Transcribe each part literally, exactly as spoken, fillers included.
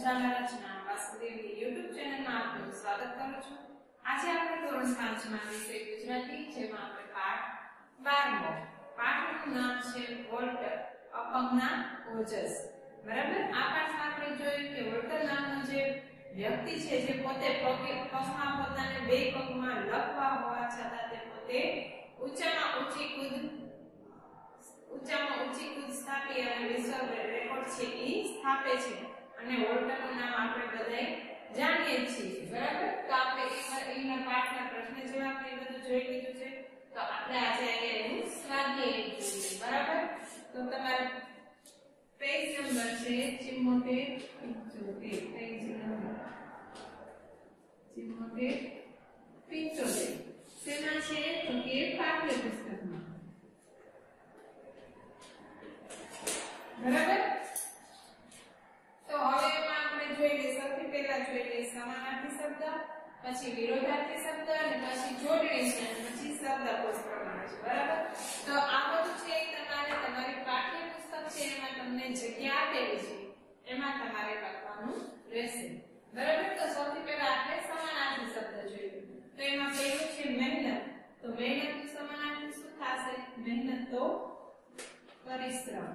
સમજાવનાર રચના વાસુદેવની YouTube ચેનલમાં આપનું સ્વાગત કરું છું। આજે આપણે ધોરણ પાંચ માં વિષય ગુજરાતી જેમાં આપણે પાઠ બાર મો પાઠનું નામ છે વોલ્ટર અપંગના ઓજસ। બરાબર, આ પાઠમાં આપણે જોયું કે વોલ્ટર નામનો જે વ્યક્તિ છે જે પોતે પગમાં પોતાને બે પગમાં લખવા હોવા છતાં તે પોતે ઊંચામાં ઊંચી કૂદ ઊંચામાં ઊંચી કૂદ સ્થાપી અને વિશ્વ રેકોર્ડ છે એ સ્થાપે છે અને વોલ્ટરનું નામ આપણે બધાય જાણીએ છીએ। બરાબર, તો આપણે એના પાઠના પ્રશ્ન જવાબ ને બધું જોઈ લીધું છે, તો આપણે આજે અહીંયા એનું સ્વાધ્યાય જોઈએ। બરાબર, તો તમારે પેજ નંબર છે ચુમ્મોતેર પંચોતેર પેજ નંબર ચુમ્મોતેર પંચોતેર શેમાં છે તો કે પાઠ્ય પુસ્તકમાં। બરાબર, તો હવે એમાં આપણે જોઈ લઈએ સૌથી પહેલા જોઈ લઈએ સમાનાર્થી શબ્દ, પછી વિરોધાર્થી શબ્દ અને પછી જોડણી છે અને પછી શબ્દકોશ પ્રમાણે છે। બરાબર, તો આ બધું છે તમારે તમારી પાઠ્ય પુસ્તક છે એમાં તમને જગ્યા આપેલી છે એમાં તમારે લખવાનું રહેશે। બરાબર, તો સૌથી પહેલા આપણે સમાનાર્થી શબ્દ જોઈએ, તો એમાં પહેલું છે મહેનત। તો મહેનતનું સમાનાર્થી શું થશે? મહેનત તો પરિશ્રમ।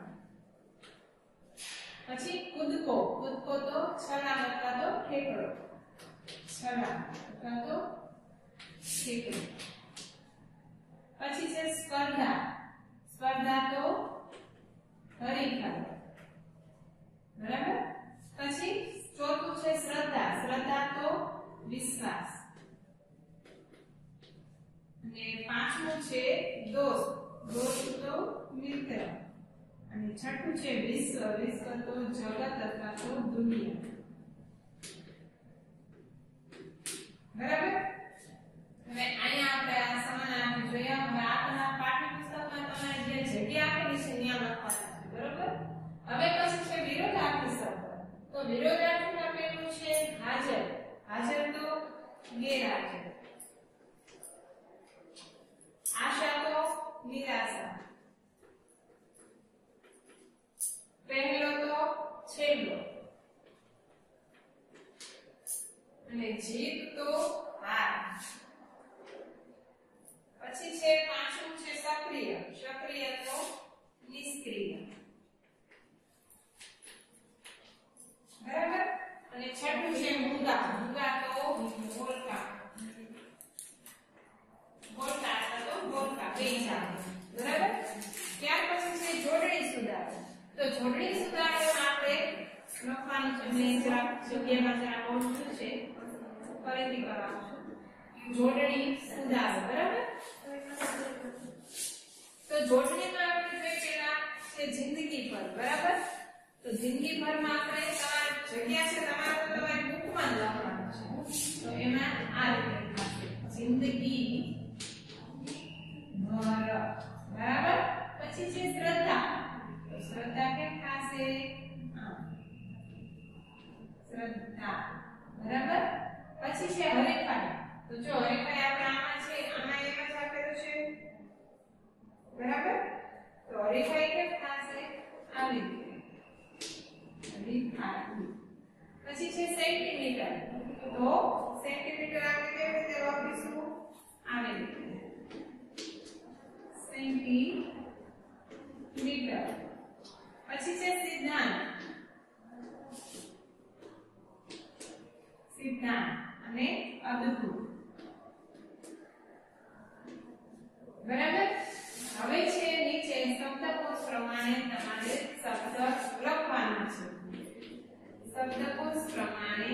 પછી કૂદકો, કૂદકો તો છલાંગ અથવા તો ઠેકડો, છલાંગ અથવા તો ઠેકડો। પછી છે સ્પર્ધા, સ્પર્ધા તો હરીફાઈ। બરાબર, પછી ચોથું છે શ્રદ્ધા, શ્રદ્ધા તો વિશ્વાસ। અને પાંચમું છે દોસ્ત, દોસ્ત તો મિત્ર। અને છઠ્ઠું છે વિશ્વ, વિશ્વ તો જગત અથવા તો દુનિયા। બરાબર, હવે અહીંયા આપણે આ સમાનાર્થી જોયા। હવે આ તમારા પાઠ્યપુસ્તકમાં તમારે જે જગ્યા આપેલી છે ત્યાં લખવાના છે। બરાબર, હવે પછી છે વિરોધાર્થી શબ્દ। તો વિરોધાર્થીમાં પહેલું છે હાજર, હાજર તો ગેરહાજર। આશા તો નિરાશા। પહેલો તો છેલ્લો અને જીત તો હાર। પછી છે પાંચમું છે સક્રિય, સક્રિય તો નિષ્ક્રિય। બરાબર, અને છઠ્ઠું છે મૂંગા, મૂંગા તો બોલકા, બોલકા અથવા તો બોલકા બેજા। બરાબર, ત્યાર પછી છે જોડણી સુધારો। તો જોડણી સુધારવામાં આપણે લખવાનું છે, મેં જરા જગ્યામાં જરા ઓછું છે ફરીથી કરાવું છું, જોડણી સુધારો। બરાબર, તો જોડણીમાં આપણે જોઈએ પેલા છે જિંદગી ભર। બરાબર, તો જિંદગી ભરમાં આપણે તમારી જગ્યા છે તમારે તો તમારી બુકમાં જ લખવાનું છે, તો એમાં આ રીતે થશે જિંદગી ભર। બરાબર, પછી છે શ્રદ્ધા, તો શ્રદ્ધા કેમ થશે? શ્રદ્ધા। બરાબર, પછી છે હરીફાઈ, તો જો હરીફાઈ આપણે આમાં છે આમાં એમ જ આપેલું છે। બરાબર, તો હરીફાઈ કેમ થશે? આવી રીતે હરીફાઈ। પછી છે સેન્ટીમીટર, તો સેન્ટીમીટર આપણે કેવી રીતે લખીશું? આવી રીતે સેન્ટીમીટર। પછી છે સિદ્ધાંત, સિદ્ધાંત અને અદ્ભુત। બરાબર, હવે છે નીચે શબ્દકોશ પ્રમાણે તમારે શબ્દ લખવાના છે। શબ્દકોશ પ્રમાણે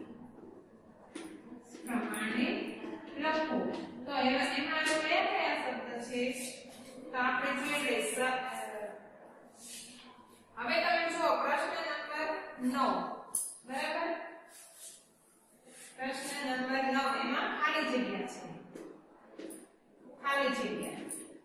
પ્રમાણે લખો, તો એમાં એમાં કયા કયા શબ્દ છે તો આપણે જોઈ લઈએ। હવે તમે જો પ્રશ્ન નંબર નવ। બરાબર, પ્રશ્ન નંબર નવ એમાં ખાલી જગ્યા છે, ખાલી જગ્યા।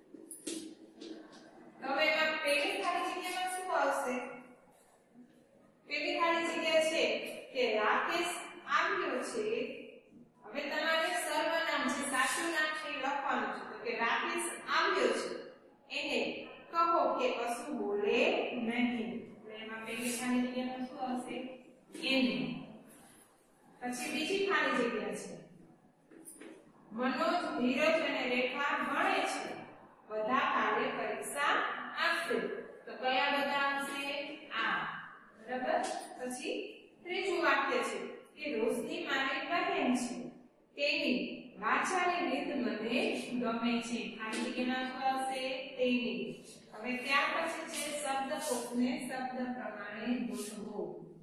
તો હવે એમાં પહેલી ખાલી જગ્યામાં શું આવશે? પહેલી ખાલી જગ્યા છે કે રાકેશ આવ્યો છે। હવે તમારે સર્વનામ છે, સાચું નામ છે એ લખવાનું છે, તો કે રાકેશ આવ્યો છે એને કહો કે કશું બોલે નહીં। એમાં પહેલી ખાલી જગ્યામાં શું આવશે? એને. પછી બીજી ખાલી જગ્યા છે. મનોજ, ધીરજ અને રેખા ભણે છે. બધા કાલે પરીક્ષા આપશે. તો કયા બધા આવશે? આ. બરાબર. પછી ત્રીજું વાક્ય છે કે રોશની મારી બહેન છે. તેની વાંચવાની રીત મને ગમે છે. ખાલી જગ્યામાં શું આવશે? તેની. હવે ત્યાર પછી છે શબ્દકોશને શબ્દ પ્રમાણે ગોઠવો.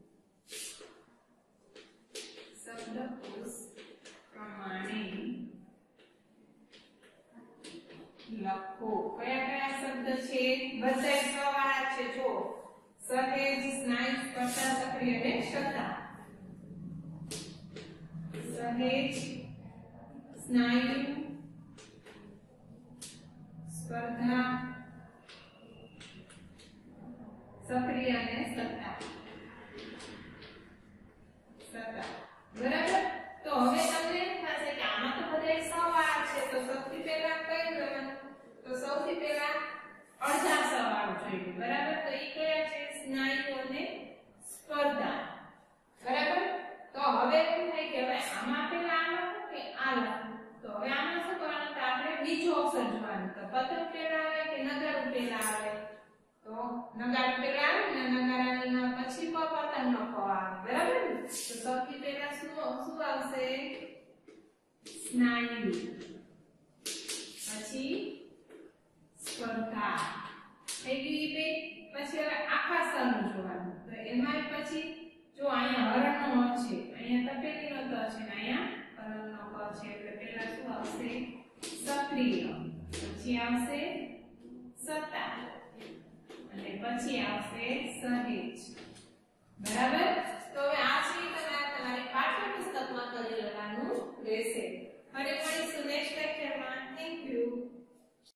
શબ્દકોશ પ્રમાણે લખો. કયા કયા શબ્દ છે? બધા સવાળા છે. જો સહેજ, સ્નાયુ, સ્પર્ધા, સક્રિય અને શ્રદ્ધા. સહેજ, સ્નાયુ, સ્પર્ધા, સક્રિય અને સત્તા. સત્તા. બરાબર. તો હવે તમને એમ થશે કે આમાં તો બધા સવાળ છે, તો સૌથી પહેલા કઈ લેવાનું? તો સૌથી પહેલા અડધા સવાળ જોઈએ. બરાબર. તો એ કયા છે? સ્નાયુ અને સ્પર્ધા. બરાબર. તો હવે એમ થાય કે હવે આમાં પહેલા આ લખો કે આ લખો. તો હવે આમાં શું કરવાનું? તો આપણે બીજો ઓપ્શન જોવાનું. તો પતંગ પહેલા આવે કે નગારું પહેલા આવે? તો નગારું પહેલા આવે ને નગારાના પછી પતંગનો પ આવે. બરાબર. તો સૌથી પહેલા શું શું આવશે? સ્નાયુ. પછી સ્પર્ધા. થઈ ગઈ બે. પછી હવે આખા સ્તરનું જોવાનું. તો એમાં પછી જો અહીંયા હરણનો અ છે, અહીંયા તપેલીનો ત છે ને અહીંયા હરણનો ક છે. એટલે પહેલા શું આવશે? સક્રિય. પછી આવશે સત્તા અને પછી આવશે સહેજ. બરાબર. તો હવે આ છે તમારે તમારી પાઠ્યપુસ્તકમાં કરી લેવાનું રહેશે.